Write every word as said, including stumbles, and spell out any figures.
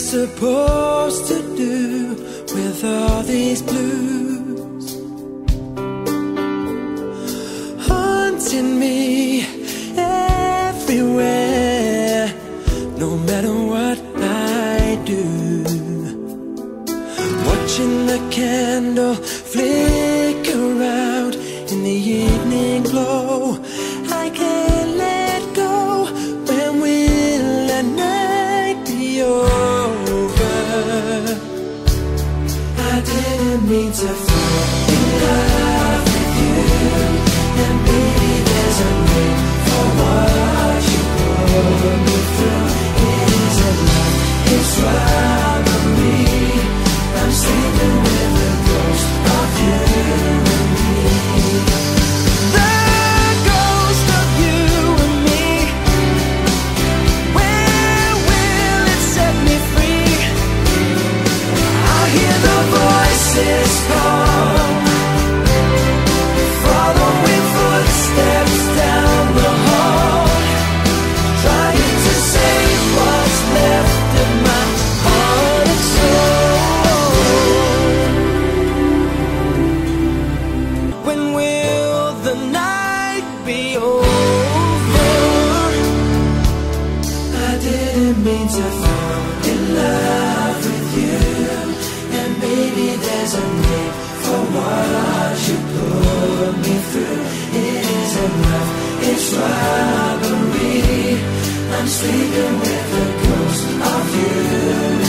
supposed to do with all these blues haunting me everywhere, no matter what I do? Watching the candle flicker out in the evening glow, I can't let go. When will the night be over? I didn't mean to fall in love with you, and maybe there's a need for what you put me through. It isn't love, it's robbery. I'm sleeping with the ghost of you and me. The ghost of you and me. Where will it set me free? I hear the voices call, following footsteps down the hall, trying to save what's left of my heart and soul. When will the night be over? I didn't mean to fall in love with you, and maybe there's a need for what you put me through. It isn't love, it's robbery. I'm sleeping with the ghost of you.